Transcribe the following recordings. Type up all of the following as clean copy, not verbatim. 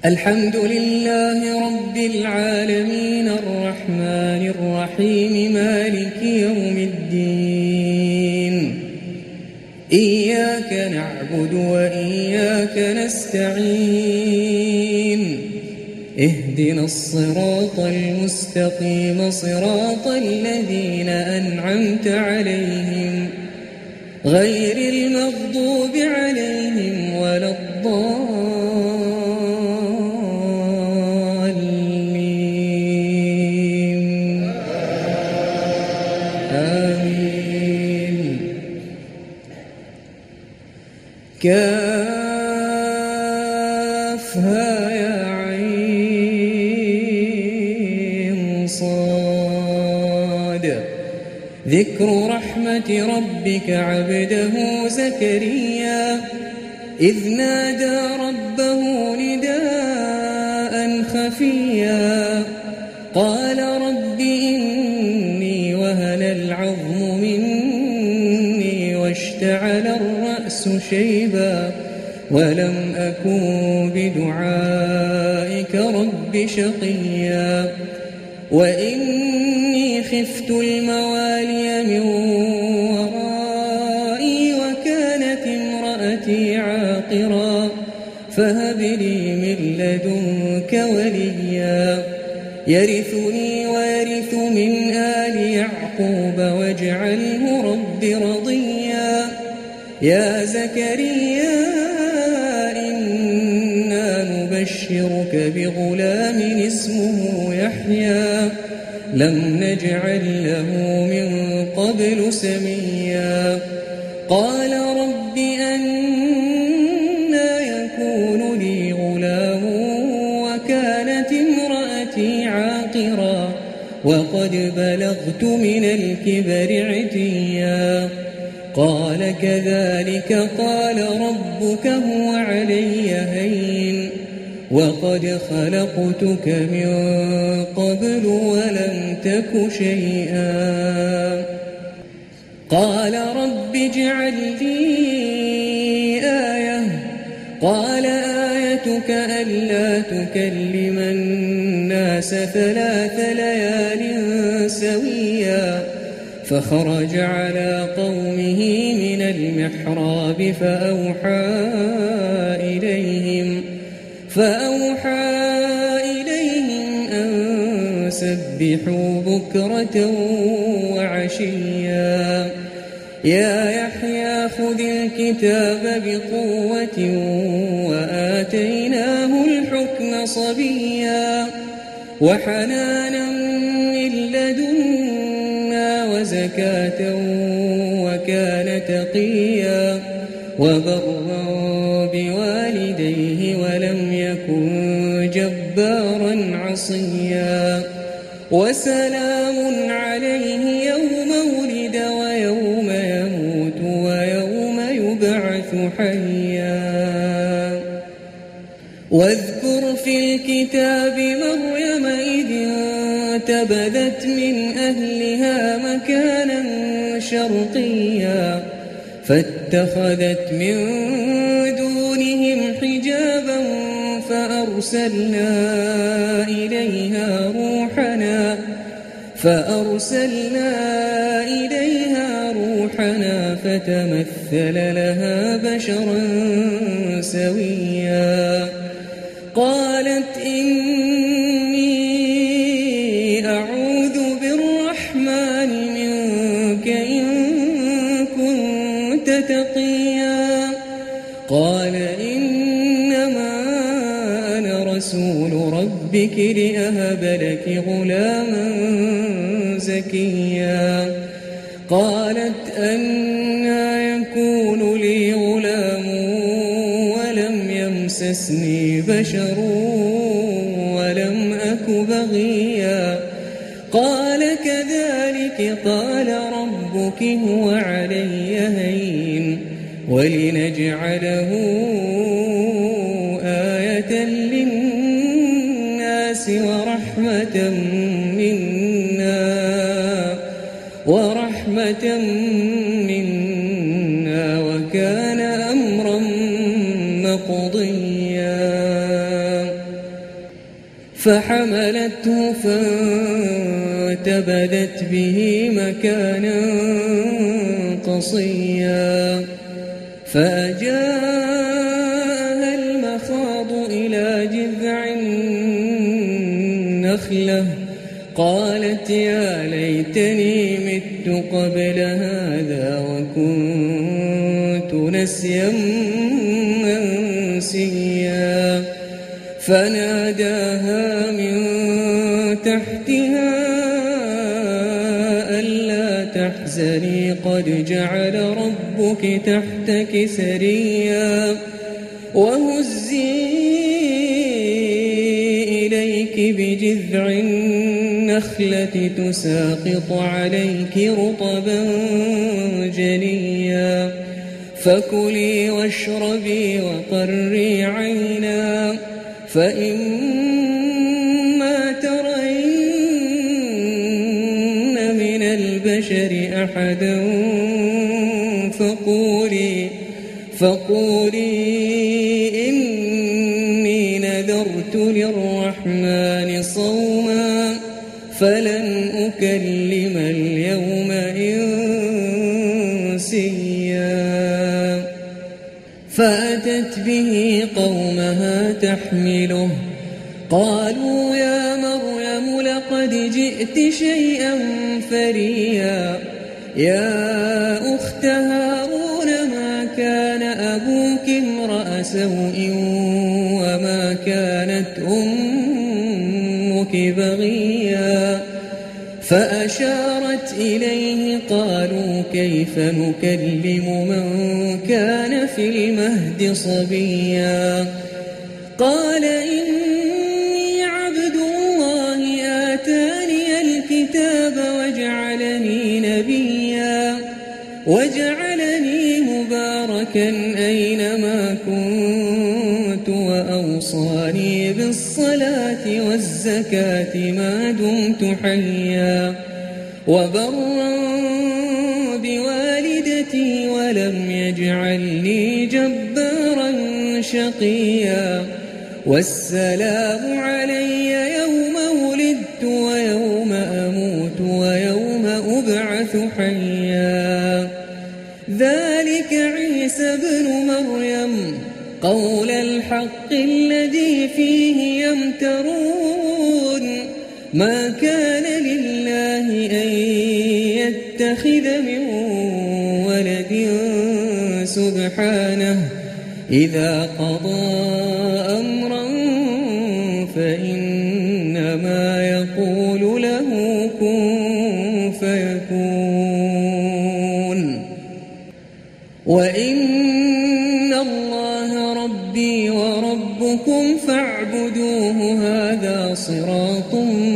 الحمد لله رب العالمين الرحمن الرحيم مالك يوم الدين إياك نعبد وإياك نستعين اهدنا الصراط المستقيم صراط الذين أنعمت عليهم غير المغضوب عليهم ولا الضالين آمين. كافها يا عين صاد. ذكر رحمة ربك عبده زكريا إذ نادى ربه نداء خفيا قال رب إني وهن العظم مني واشتعل الرأس شيبا ولم أكن بدعائك رب شقيا وإني خفت الموالي من ورائي وكانت امرأتي عاقرا فهب لي من لدنك وليا يرثني ويرث من آل يعقوب واجعله رب رضيا. يا زكريا إنا نبشرك بغلام اسمه يحيى لم نجعل له من قبل سميا قال رب أنى يكون لي غلام وكانت امرأتي عاقرا وقد بلغت من الكبر عتيا قال كذلك قال ربك هو علي هين وقد خلقتك من قبل ولم تك شيئا قال رب اجعل لي آية قال آيتك ألا تكلم الناس 3 ليال سويا فخرج على قومه من المحراب فأوحى إليهم أن سبحوا بكرة وعشيا يا يحيى خذ الكتاب بقوة وآتيناه الحكم صبيا وحنانا من لدنا وزكاة وكان تقيا وبرا بوالديه ولم يكن جبارا عصيا وسلام عليه يوم ولد ويوم يموت ويوم يبعث حيا. واذكر في الكتاب مريم إذ انتبذت من أهلها مكانا شرقيا فاتخذت من دونهم حجابا فأرسلنا إليها روحنا فتمثل لها بشرا سويا قالت إني أعوذ بالرحمن منك إن كنت تقيا قال إنما أنا رسول ربك لأهب لك غلاما زكيا قالت أنى يكون لي غلام ولم يمسسني بشر ولم أك بغيا قال كذلك قال ربك هو علي هين ولنجعله آية للناس ورحمة منا وكان أمرا مقضيا. فحملته فانتبذت به مكانا قصيا فأجاءها المخاض إلى جذع النخلة قالت يا ليتني مت قبل هذا وكنت نسيا منسيا فناداها من تحتها ألا تحزني قد جعل ربك تحتك سريا وهزي إليك بجذع النخلة تساقط عليك رطبا جنيا فكلي واشربي وقري عينا فإما ترين من البشر أحدا فقولي إني نذرت للرحمن صوما فلن أكلم اليوم إنسيا فأتت به قومها تحمله قالوا يا مريم لقد جئت شيئا فريا يا أخت هارون ما كان أبوك امرأ سوء وما كانت أمك بغيا فأشارت إليه قالوا كيف نكلم من كان في المهد صبيا قال إني عبد الله آتاني الكتاب وجعلني مباركا أينما كنت وأوصاني بالصلاة والزكاة ما دمت حيا وبرا بوالدتي ولم يجعلني جبارا شقيا والسلام علي يوم ولدت ويوم أموت ويوم أبعث حيا ذلك عيسى ابن مريم قول الحق الذي فيه يمترون ما كان لله أن يتخذ من ولد سبحانه إذا قضى أمرا فإنما يقول له كن فيكون وإن الله ربي وربكم فاعبدوه هذا صراط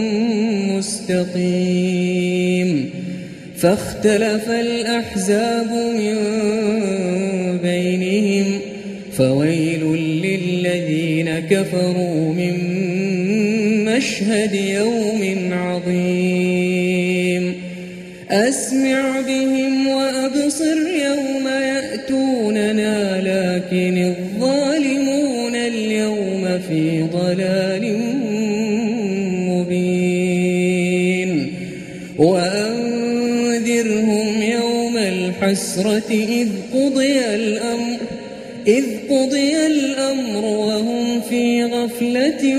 مستقيم فاختلف الأحزاب من بينهم فويل للذين كفروا من مشهد يوم عظيم أسمع بهم وأبصر يوم يأتوننا لكن الظالمون اليوم في ضلال مبين وأنذرهم يوم الحسرة إذ قضي الأمر وهم في غفلة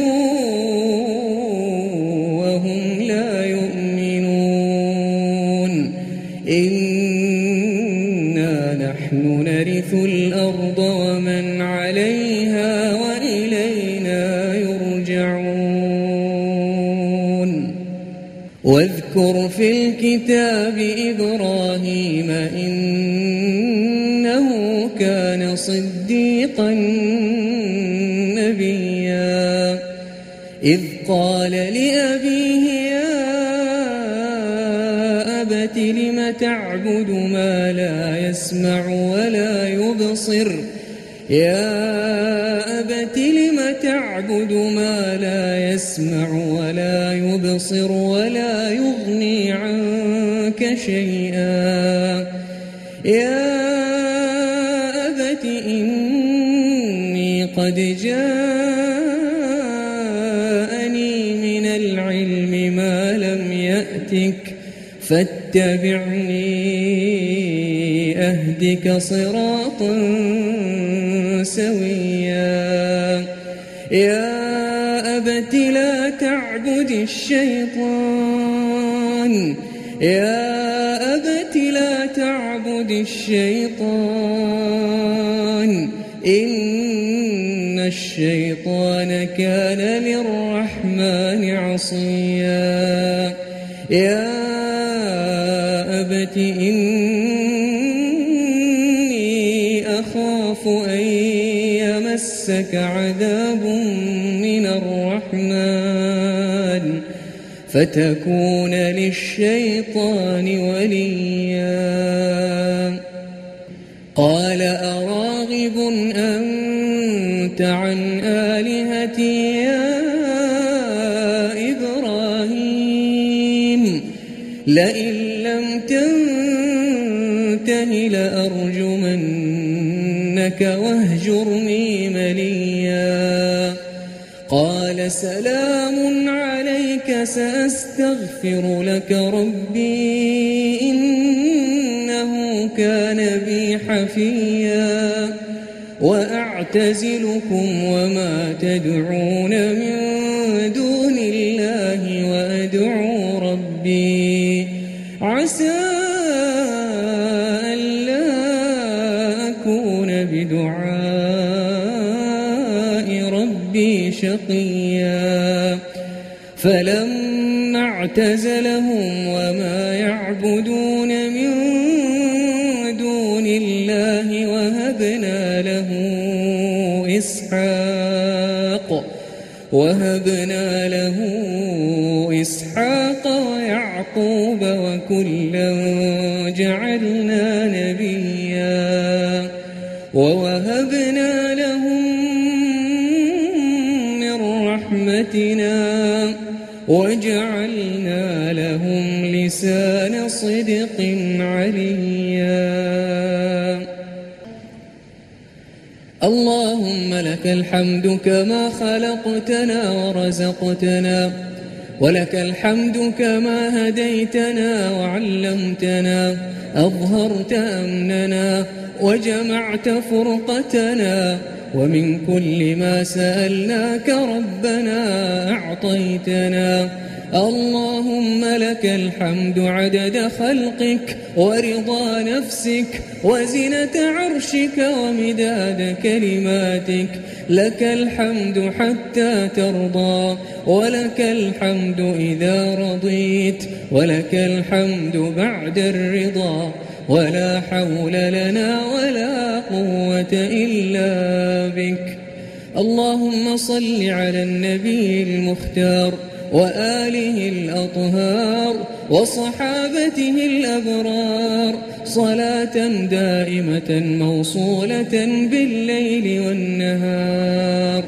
وهم لا يؤمنون إنا نحن نرث الأرض ومن عليها وإلينا يرجعون واذكر في الكتاب إبراهيم إنه كان صديقا نبيا إذ قال لأبيه يا أبت لم تعبد ما لا يسمع ولا يبصر يا أبت لم تعبد ما لا يسمع ولا يبصر ولا يغني عنك شيئا يا أبت إني قد جاءني العلم ما لم يأتك فاتبعني أهدك صراطا سويا يا أبت لا تعبد الشيطان يا أبت لا تعبد الشيطان إن الشيطان كان للرحمن عصيا يا أبت إني أخاف أن يمسك عذاب من الرحمن فتكون للشيطان وليا قال أراغب أنت عن آلهتي يا إبراهيم لئن لم تنته لأرجمنك واهجرني مليا قال سلام عليك سأستغفر لك ربي إنه كان بي حفيا وأعتزلكم وما تدعون من دون الله وأدعو ربي عسى ألا أكون بدعاء ربي شقيا فلما اعتزلهم وما يعبدون من دون الله وهبنا له إسحاق ويعقوب وكلا جعلنا نبيا ووهبنا لهم من رحمتنا وجعلنا لهم لسان صدق عليا اللهم لك الحمد كما خلقتنا ورزقتنا ولك الحمد كما هديتنا وعلمتنا أظهرت أمننا وجمعت فرقتنا ومن كل ما سألناك ربنا أعطيتنا اللهم لك الحمد عدد خلقك ورضا نفسك وزنة عرشك ومداد كلماتك لك الحمد حتى ترضى ولك الحمد إذا رضيت ولك الحمد بعد الرضا ولا حول لنا ولا قوة إلا بك اللهم صل على النبي المختار وآله الأطهار وصحابته الأبرار صلاة دائمة موصولة بالليل والنهار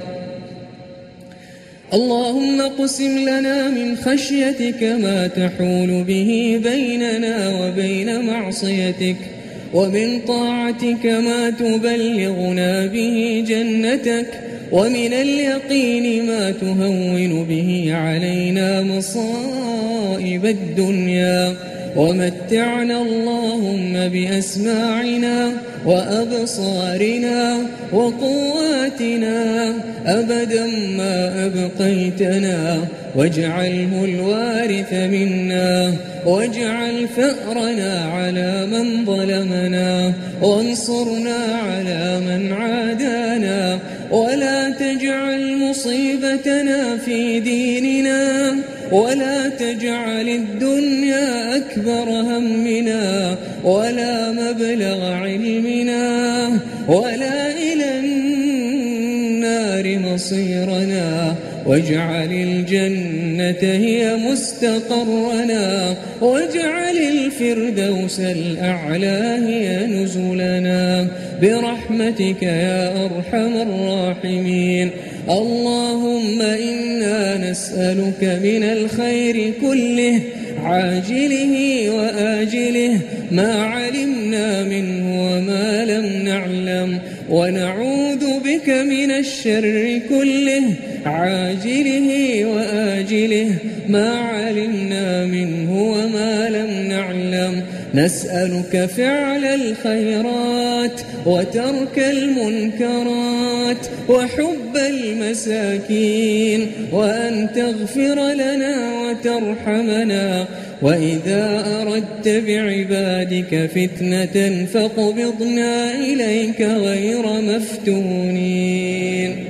اللهم اقسم لنا من خشيتك ما تحول به بيننا وبين معصيتك ومن طاعتك ما تبلغنا به جنتك ومن اليقين ما تهون به علينا مصائب الدنيا ومتعنا اللهم بأسماعنا وأبصارنا وقواتنا أبدا ما أبقيتنا واجعله الوارث منا واجعل ثأرنا على من ظلمنا وانصرنا على من عادانا ولا تجعل مصيبتنا في ديننا ولا تجعل الدنيا أكبر همنا ولا مبلغ علمنا ولا إلى النار مصيرنا واجعل الجنة هي مستقرنا واجعل الفردوس الأعلى هي نزلنا برحمتك يا أرحم الراحمين اللهم إنا نسألك من الخير كله عاجله وآجله ما علمنا منه وما لم نعلم ونعوذ بك من الشر كله عاجله وآجله ما علمنا منه وما لم نعلم. نسألك فعل الخيرات وترك المنكرات وحب المساكين، وأن تغفر لنا وترحمنا، وإذا أردت بعبادك فتنة فاقبضنا إليك غير مفتونين.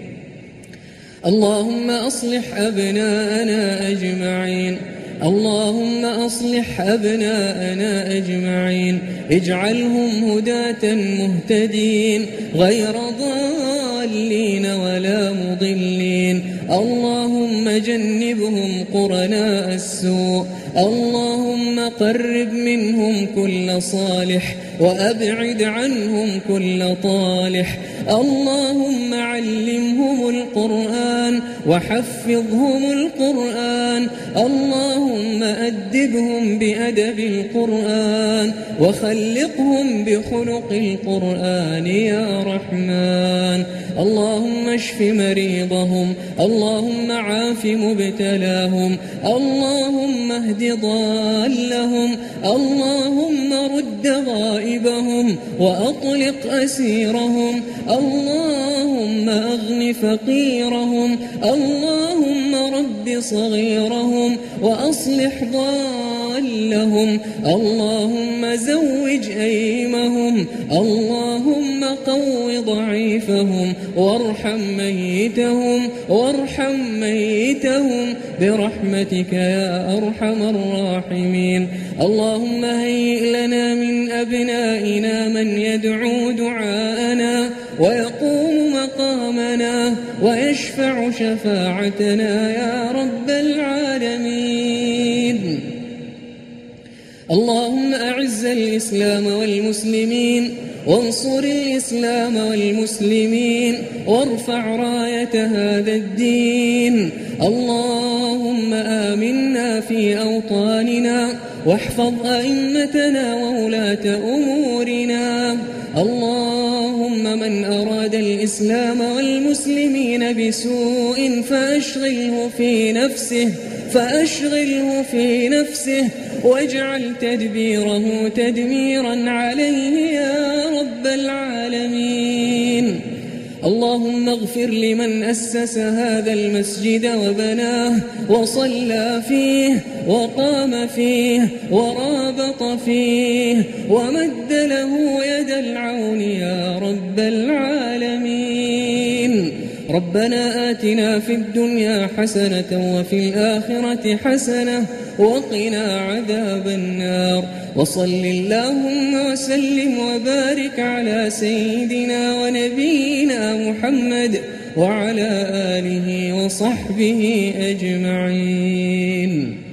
اللهم أصلح أبناءنا أجمعين، اللهم أصلح أبناءنا أجمعين، اجعلهم هداة مهتدين غير ضالين ولا مضلين. اللهم جنبهم قرناء السوء، اللهم قرب منهم كل صالح وأبعد عنهم كل طالح. اللهم علمهم القرآن وحفظهم القرآن، اللهم أدبهم بأدب القرآن وخلقهم بخلق القرآن يا رحمن. اللهم اشف مريضهم، اللهم عاف مبتلاهم، اللهم اهد ضالهم، اللهم رد غائبهم وأطلق أسيرهم، اللهم أغن فقيرهم، اللهم رب صغيرهم وأصلح ضالهم، اللهم زوج أيمهم، اللهم قو ضعيفهم وارحم ميتهم، وارحم ميتهم برحمتك يا أرحم الراحمين. اللهم هيئ لنا من أبنائنا من يدعو دعاءنا ويقوم مقامنا ويشفع شفاعتنا يا رب العالمين. اللهم أعز الإسلام والمسلمين، وانصر الإسلام والمسلمين، وارفع راية هذا الدين. اللهم آمنا في أوطاننا، واحفظ أئمتنا وولاة أمورنا. اللهم من أراد الإسلام والمسلمين بسوء فأشغله في نفسه واجعل تدبيره تدميرا عليه يا رب العالمين. اللهم اغفر لمن أسس هذا المسجد وبناه وصلى فيه وقام فيه ورابط فيه ومد له يد العون يا رب العالمين. ربنا آتنا في الدنيا حسنة وفي الآخرة حسنة وقنا عذاب النار. وصل اللهم وسلم وبارك على سيدنا ونبينا محمد وعلى آله وصحبه أجمعين.